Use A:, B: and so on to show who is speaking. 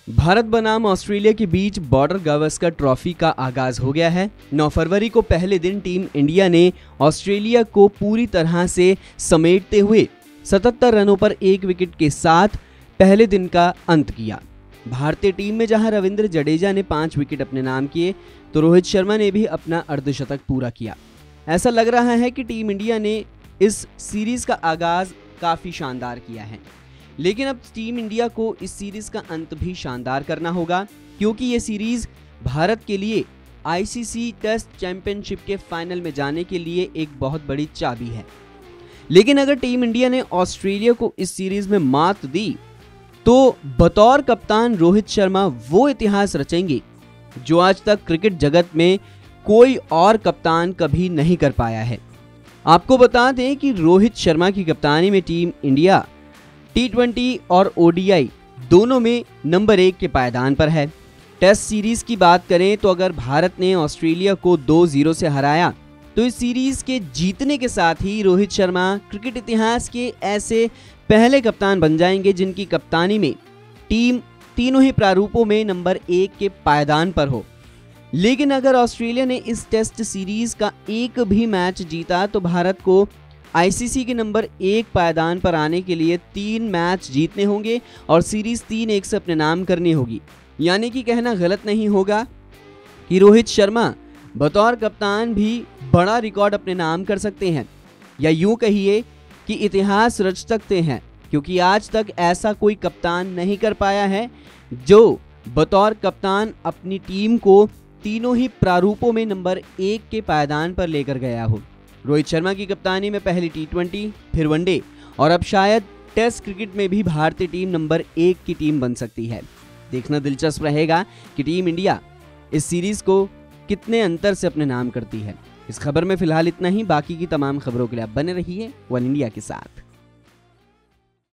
A: भारत बनाम ऑस्ट्रेलिया के बीच border Gavaskar trophy का आगाज हो गया है। 9 फरवरी को पहले दिन टीम इंडिया ने ऑस्ट्रेलिया को पूरी तरह से समेटते हुए 77 रनों पर 1 विकेट के साथ पहले दिन का अंत किया। भारतीय टीम में जहां रविंद्र जडेजा ने 5 विकेट अपने नाम किए, तो रोहित शर्मा ने भी अपना अर्धशतक पूरा किया। ऐसा लग रहा है कि टीम इंडिया ने इस सीरीज का आगाज काफी शानदार किया है, लेकिन अब टीम इंडिया को इस सीरीज का अंत भी शानदार करना होगा, क्योंकि ये सीरीज भारत के लिए आईसीसी टेस्ट चैंपियनशिप के फाइनल में जाने के लिए एक बहुत बड़ी चाबी है। लेकिन अगर टीम इंडिया ने ऑस्ट्रेलिया को इस सीरीज में मात दी, तो बतौर कप्तान रोहित शर्मा वो इतिहास रचेंगे जो आज तक क्रिकेट जगत में कोई और कप्तान कभी नहीं कर पाया है। आपको बता दें कि रोहित शर्मा की कप्तानी में टीम इंडिया T20 और ODI दोनों में नंबर 1 के पायदान पर है। टेस्ट सीरीज की बात करें तो अगर भारत ने ऑस्ट्रेलिया को 2-0 से हराया, तो इस सीरीज के जीतने के साथ ही रोहित शर्मा क्रिकेट इतिहास के ऐसे पहले कप्तान बन जाएंगे जिनकी कप्तानी में टीम तीनों ही प्रारूपों में नंबर 1 के पायदान पर हो। लेकिन अगर ऑस्ट्रेलिया ने इस टेस्ट सीरीज का एक भी मैच जीता, तो भारत को आईसीसी के नंबर 1 पायदान पर आने के लिए 3 मैच जीतने होंगे और सीरीज 3-1 से अपने नाम करनी होगी। यानी कि कहना गलत नहीं होगा कि रोहित शर्मा बतौर कप्तान भी बड़ा रिकॉर्ड अपने नाम कर सकते हैं, या यूं कहिए कि इतिहास रच सकते हैं, क्योंकि आज तक ऐसा कोई कप्तान नहीं कर पाया है जो बतौर कप्तान अपनी टीम को तीनों ही प्रारूपों में नंबर 1 के पायदान पर लेकर गया हो। रोहित शर्मा की कप्तानी में पहली T20, फिर वनडे और अब शायद टेस्ट क्रिकेट में भी भारतीय टीम नंबर 1 की टीम बन सकती है। देखना दिलचस्प रहेगा कि टीम इंडिया इस सीरीज को कितने अंतर से अपने नाम करती है। इस खबर में फिलहाल इतना ही। बाकी की तमाम खबरों के लिए आप बने रहिए वन इंडिया के साथ।